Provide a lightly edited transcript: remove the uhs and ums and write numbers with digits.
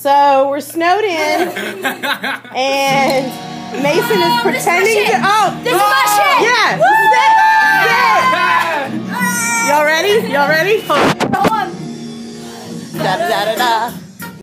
So we're snowed in, and Mason is pretending to. Oh, this is my shit. Yeah. This is it. Y'all ready? Y'all ready? Hold on. Da da da da da.